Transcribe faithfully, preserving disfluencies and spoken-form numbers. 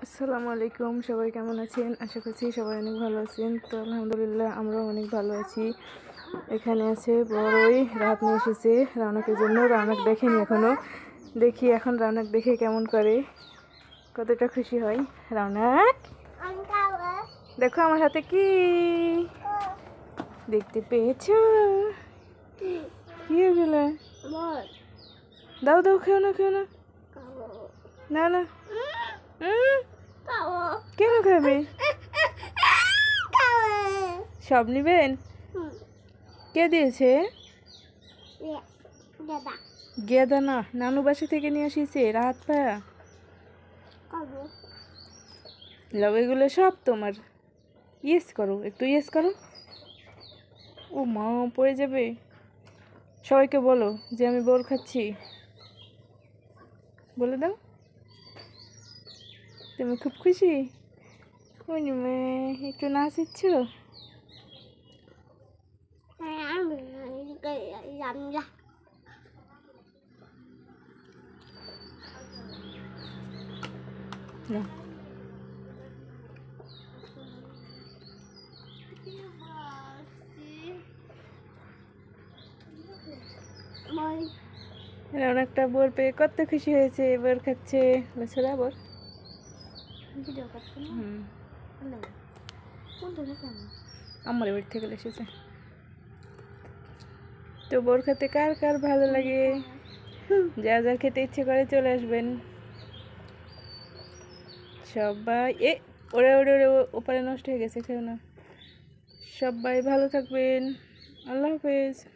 আসসালামু আলাইকুম, সবাই কেমন আছেন? আশা করছি সবাই অনেক ভালো আছেন। তো আলহামদুলিল্লাহ আমরাও অনেক ভালো আছি। এখানে আছে বড়ই রাত নিয়ে এসেছে রাউনাকের জন্য। রাউনাক দেখেনি এখনো, দেখি এখন রাউনাক দেখে কেমন করে, কতটা খুশি হয়। রাউনাক দেখো আমার হাতে কি দেখতে পেয়েছো? কি এগুলো? দাও দাও, খেও না খেও না না না। কেন খাবে? সব নিবেন? কে দিয়েছে? গেদা না, নানু বাসা থেকে নিয়ে আসিছে। রাত পায়া লাভ, এগুলো সব তোমার। ইয়েস করো, একটু ইয়েস করো। ও মা, পড়ে যাবে। সবাইকে বলো যে আমি বোর খাচ্ছি, বলে দাও। তুমি খুব খুশি? একটু নাচিচ্ছ? না অনেকটা বোর পেয়ে কত খুশি হয়েছে, বোর খাচ্ছে। বছরা বোর আমার বাড়ি থেকে এসেছে। তো বোর খেতে কার কার ভালো লাগে, যা যা খেতে ইচ্ছে করে চলে আসবেন সবাই। এ ওরে ওরে ওরে ওপারে নষ্ট হয়ে গেছে, খেও না। সবাই ভালো থাকবেন। আল্লাহ হাফেজ।